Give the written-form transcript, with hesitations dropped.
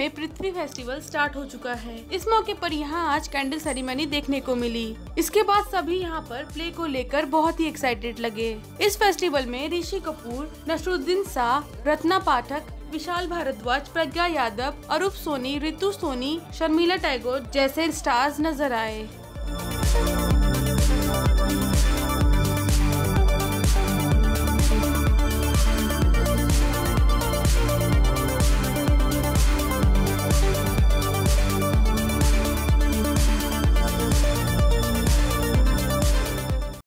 में पृथ्वी festival start हो चुका है। इस मौके पर यहाँ आज कैंडल सेरेमनी देखने को मिली। इसके बाद सभी यहाँ पर प्ले को लेकर बहुत ही एक्साइटेड लगे। इस फेस्टिवल में ऋषि कपूर, नसरुद्दीन शाह, रत्ना पाठक, विशाल भारद्वाज, प्रज्ञा यादव, अरूप सोनी, रितु सोनी, शर्मिला टैगोर जैसे स्टार्स नजर आए।